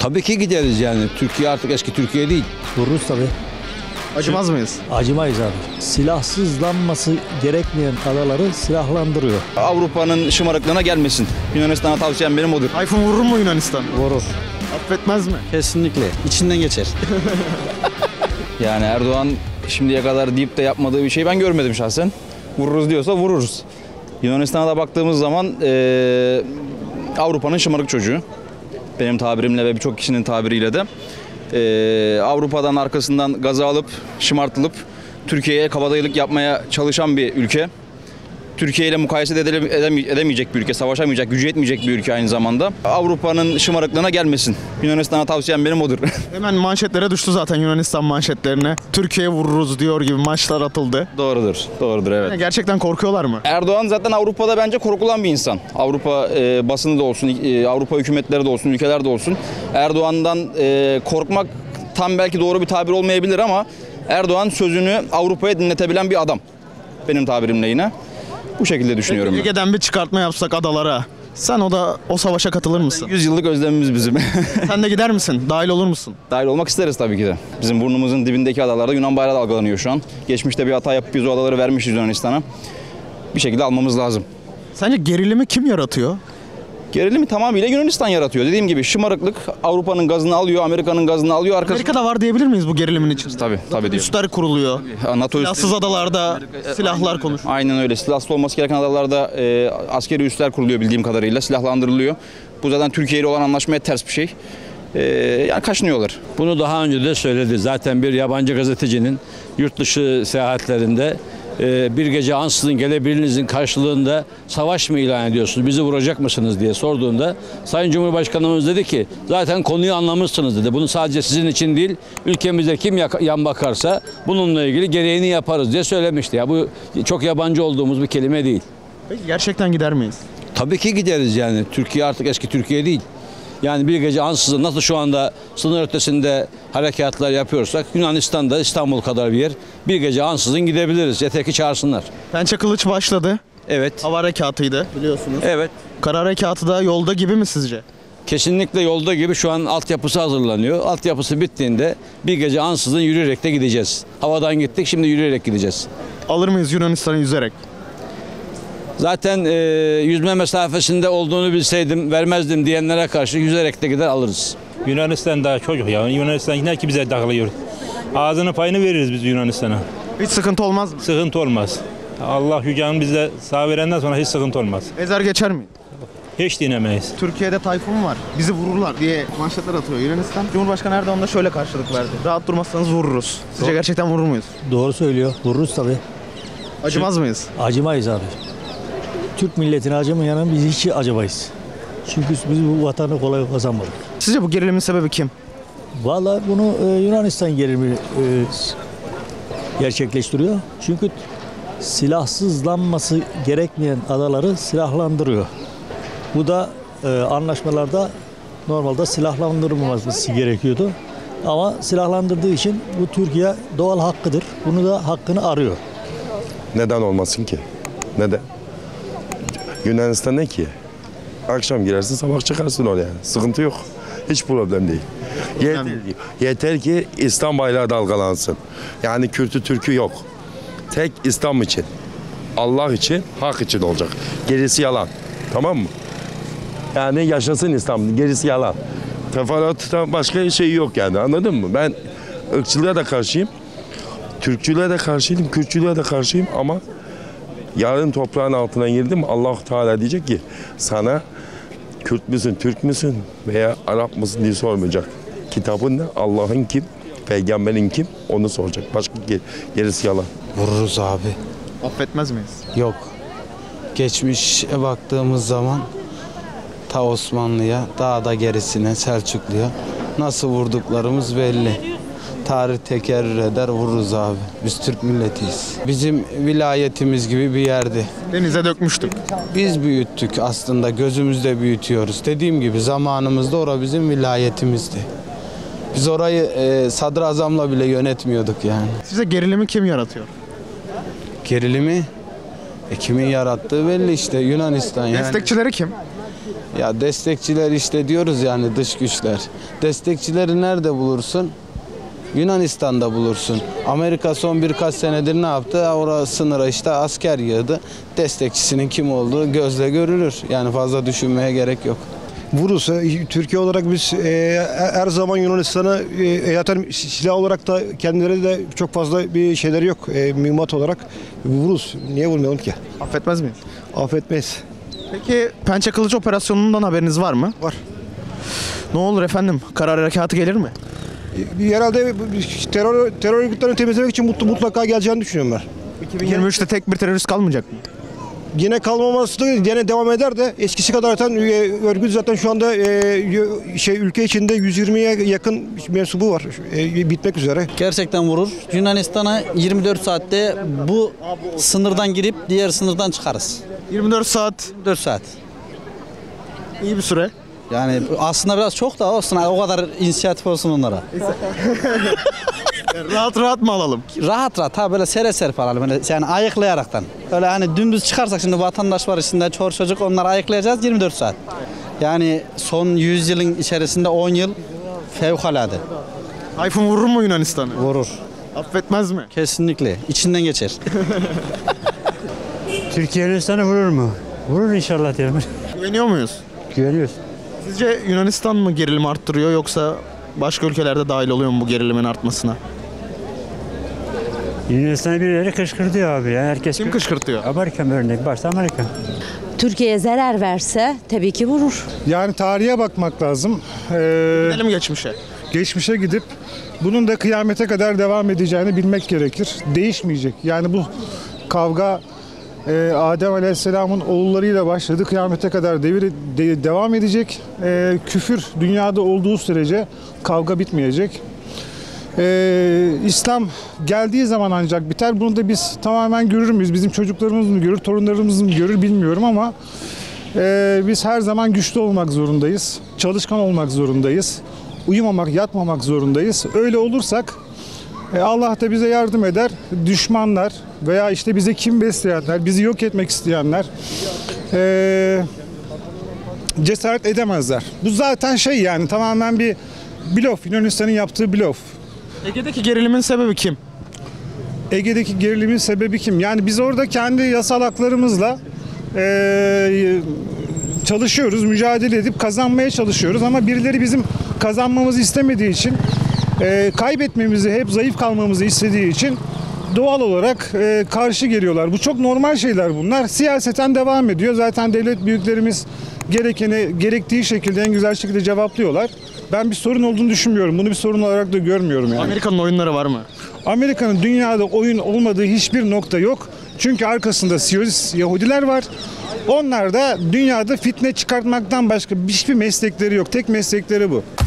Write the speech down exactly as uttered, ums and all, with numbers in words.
Tabii ki gideriz yani. Türkiye artık eski Türkiye değil. Vururuz tabii. Acımaz mıyız? Acımayız abi. Silahsızlanması gerekmeyen adaları silahlandırıyor. Avrupa'nın şımarıklığına gelmesin. Yunanistan'a tavsiyem benim odur. Tayfun vurur mu Yunanistan? Vurur. Affetmez mi? Kesinlikle. İçinden geçer. Yani Erdoğan şimdiye kadar deyip de yapmadığı bir şey ben görmedim şahsen. Vururuz diyorsa vururuz. Yunanistan'a da baktığımız zaman ee, Avrupa'nın şımarık çocuğu. Benim tabirimle ve birçok kişinin tabiriyle de. Ee, Avrupa'dan arkasından gaza alıp şımartılıp Türkiye'ye kabadayılık yapmaya çalışan bir ülke. Türkiye ile mukayese edemeyecek bir ülke, savaşamayacak, gücü yetmeyecek bir ülke aynı zamanda. Avrupa'nın şımarıklığına gelmesin. Yunanistan'a tavsiyem benim odur. Hemen manşetlere düştü zaten Yunanistan manşetlerine. Türkiye vururuz diyor gibi maçlar atıldı. Doğrudur, doğrudur evet. Yani gerçekten korkuyorlar mı? Erdoğan zaten Avrupa'da bence korkulan bir insan. Avrupa e, basını da olsun, e, Avrupa hükümetleri de olsun, ülkeler de olsun. Erdoğan'dan e, korkmak tam belki doğru bir tabir olmayabilir ama Erdoğan sözünü Avrupa'ya dinletebilen bir adam. Benim tabirimle yine. Bu şekilde düşünüyorum. Peki, Ege'den bir çıkartma yapsak adalara. Sen o da o savaşa katılır mısın? yüz yıllık özlemimiz bizim. Sen de gider misin? Dahil olur musun? Dahil olmak isteriz tabii ki de. Bizim burnumuzun dibindeki adalarda Yunan bayrağı dalgalanıyor şu an. Geçmişte bir hata yapıp biz o adaları vermişiz Yunanistan'a. Bir şekilde almamız lazım. Sence gerilimi kim yaratıyor? Gerilimi tamamıyla Yunanistan yaratıyor. Dediğim gibi şımarıklık Avrupa'nın gazını alıyor, Amerika'nın gazını alıyor. Arkasında... Amerika'da var diyebilir miyiz bu gerilimin içinde? Tabii, tabii diyor. Üsler kuruluyor. NATO Silahsız adalarda silahlar konuşuyor. Aynen öyle. Silahsız olması gereken adalarda e, askeri üsler kuruluyor bildiğim kadarıyla. Silahlandırılıyor. Bu zaten Türkiye ile olan anlaşmaya ters bir şey. E, yani kaşınıyorlar. Bunu daha önce de söyledi. Zaten bir yabancı gazetecinin yurt dışı seyahatlerinde e, bir gece ansızın gelebirinizin karşılığında savaş mı ilan ediyorsunuz, bizi vuracak mısınız diye sorduğunda Sayın Cumhurbaşkanımız dedi ki zaten konuyu anlamışsınız dedi. Bunu sadece sizin için değil, ülkemize kim yan bakarsa bununla ilgili gereğini yaparız diye söylemişti. Ya bu çok yabancı olduğumuz bir kelime değil. Peki gerçekten gider miyiz? Tabii ki gideriz yani. Türkiye artık eski Türkiye değil. Yani bir gece ansızın nasıl şu anda sınır ötesinde harekatlar yapıyorsak Yunanistan'da İstanbul kadar bir yer bir gece ansızın gidebiliriz. Yeter ki çağırsınlar. Pençe Kılıç başladı. Evet. Hava harekatıydı biliyorsunuz. Evet. Kara harekatı da yolda gibi mi sizce? Kesinlikle yolda gibi şu an altyapısı hazırlanıyor. Altyapısı bittiğinde bir gece ansızın yürüyerek de gideceğiz. Havadan gittik, şimdi yürüyerek gideceğiz. Alır mıyız Yunanistan'ı yüzerek? Zaten e, yüzme mesafesinde olduğunu bilseydim vermezdim diyenlere karşı yüzerek de gider alırız. Yunanistan daha çocuk ya. Yunanistan yine ki bize takılıyor. Ağzının payını veririz biz Yunanistan'a. Hiç sıkıntı olmaz mı? Sıkıntı olmaz. Allah yüceğini bize sağ verenden sonra hiç sıkıntı olmaz. Ezer geçer mi? Hiç dinlemeyiz. Türkiye'de tayfun var. Bizi vururlar diye manşetler atıyor Yunanistan. Cumhurbaşkanı Erdoğan da şöyle karşılık verdi. Rahat durmazsanız vururuz. Sizce gerçekten vurur muyuz? Doğru söylüyor. Vururuz tabii. Acımaz mıyız? Acımayız abi. Türk milletine acımayanın biz hiç acımayız. Çünkü biz bu vatanı kolay kazanmadık. Sizce bu gerilimin sebebi kim? Vallahi bunu e, Yunanistan gerilimi e, gerçekleştiriyor. Çünkü silahsızlanması gerekmeyen adaları silahlandırıyor. Bu da e, anlaşmalarda normalde silahlandırılmaması gerekiyordu. Ama silahlandırdığı için bu Türkiye doğal hakkıdır. Bunu da hakkını arıyor. Neden olmasın ki? Neden? Yunanistan ne ki? Akşam girersin sabah çıkarsın oraya. Sıkıntı yok. Hiç problem değil. Yeter, yeter ki İslam bayrağı dalgalansın. Yani Kürtü Türkü yok. Tek İslam için. Allah için, hak için olacak. Gerisi yalan. Tamam mı? Yani yaşasın İslam. Gerisi yalan. Teferruatta başka şey yok yani. Anladın mı? Ben ırkçılığa da karşıyım. Türkçülüğe de karşıyım. Kürtçülüğe de karşıyım ama yarın toprağın altına girdim Allah Teala diyecek ki sana Kürt müsün, Türk müsün veya Arap mısın diye sormayacak. Kitabın ne? Allah'ın kim? Peygamberin kim? Onu soracak. Başka gerisi yalan. Vururuz abi. Affetmez miyiz? Yok. Geçmişe baktığımız zaman ta Osmanlı'ya, daha da gerisine Selçuklu'ya nasıl vurduklarımız belli. Tarih tekerrür eder, vururuz abi. Biz Türk milletiyiz. Bizim vilayetimiz gibi bir yerdi. Denize dökmüştük. Biz büyüttük aslında, gözümüzde büyütüyoruz. Dediğim gibi zamanımızda orası bizim vilayetimizdi. Biz orayı e, sadrazamla bile yönetmiyorduk yani. Size gerilimi kim yaratıyor? Gerilimi e, kimin yarattığı belli işte, Yunanistan yani. Destekçileri kim? Ya destekçiler işte diyoruz yani dış güçler. Destekçileri nerede bulursun? Yunanistan'da bulursun. Amerika son birkaç senedir ne yaptı? Orası sınıra işte asker yığdı. Destekçisinin kim olduğu gözle görülür. Yani fazla düşünmeye gerek yok. Vururuz. Türkiye olarak biz e, her zaman Yunanistan'a e, zaten silah olarak da kendileri de çok fazla bir şeyleri yok. E, mühimmat olarak vururuz. Niye vurmayalım ki? Affetmez miyiz? Affetmeyiz. Peki Pençe Kılıç operasyonundan haberiniz var mı? Var. Ne olur efendim? Karar harekatı gelir mi? E, herhalde terör, terör örgütlerini temizlemek için mutlu, mutlaka geleceğini düşünüyorum ben. iki bin yirmi üçte tek bir terörist kalmayacak mı? Yine kalmaması da yine devam eder de eskisi kadar zaten e, örgüt zaten şu anda e, şey ülke içinde yüz yirmiye yakın mensubu var. E, bitmek üzere. Gerçekten vurur. Yunanistan'a yirmi dört saatte bu sınırdan girip diğer sınırdan çıkarız. yirmi dört saat yirmi dört saat. iyi bir süre. Yani aslında biraz çok da olsun. O kadar inisiyatif olsun onlara. Rahat rahat mı alalım? Rahat rahat ha böyle sere ser falan. Böyle yani ayıklayaraktan. Öyle hani dümdüz çıkarsak şimdi vatandaş var içinde çor çocuk onları ayıklayacağız yirmi dört saat. Yani son yüz yılın içerisinde on yıl fevkalade. Tayfun vurur mu Yunanistan'ı? Vurur. Affetmez mi? Kesinlikle. İçinden geçer. Türkiye Yunanistan'ı vurur mu? Vurur inşallah diyorum. Güveniyor muyuz? Güveniyoruz. Sizce Yunanistan mı gerilimi arttırıyor yoksa başka ülkelerde dahil oluyor mu bu gerilimin artmasına? Yunanistan'a birileri kışkırtıyor abi ya. Herkes Kim kışkırtıyor? Amerika örnek. Başta Amerika. Türkiye'ye zarar verse tabii ki vurur. Yani tarihe bakmak lazım. Ee, Gidelim geçmişe. geçmişe gidip bunun da kıyamete kadar devam edeceğini bilmek gerekir. Değişmeyecek. Yani bu kavga e, Adem Aleyhisselam'ın oğullarıyla başladı. Kıyamete kadar devir de, devam edecek. E, küfür dünyada olduğu sürece kavga bitmeyecek. Ee, İslam geldiği zaman ancak biter. Bunu da biz tamamen görür müyüz? Bizim çocuklarımız mı görür, torunlarımız mı görür bilmiyorum ama e, biz her zaman güçlü olmak zorundayız. Çalışkan olmak zorundayız. Uyumamak, yatmamak zorundayız. Öyle olursak e, Allah da bize yardım eder. Düşmanlar veya işte bize kim besleyenler, bizi yok etmek isteyenler e, cesaret edemezler. Bu zaten şey yani tamamen bir blöf. Yunanistan'ın yaptığı blöf. Ege'deki gerilimin sebebi kim? Ege'deki gerilimin sebebi kim? Yani biz orada kendi yasal haklarımızla e, çalışıyoruz, mücadele edip kazanmaya çalışıyoruz ama birileri bizim kazanmamızı istemediği için, e, kaybetmemizi, hep zayıf kalmamızı istediği için doğal olarak e, karşı geliyorlar. Bu çok normal şeyler bunlar. Siyaseten devam ediyor. Zaten devlet büyüklerimiz gerekeni gerektiği şekilde en güzel şekilde cevaplıyorlar. Ben bir sorun olduğunu düşünmüyorum. Bunu bir sorun olarak da görmüyorum yani. Amerika'nın oyunları var mı? Amerika'nın dünyada oyun olmadığı hiçbir nokta yok. Çünkü arkasında Siyonist Yahudiler var. Onlar da dünyada fitne çıkartmaktan başka hiçbir meslekleri yok. Tek meslekleri bu.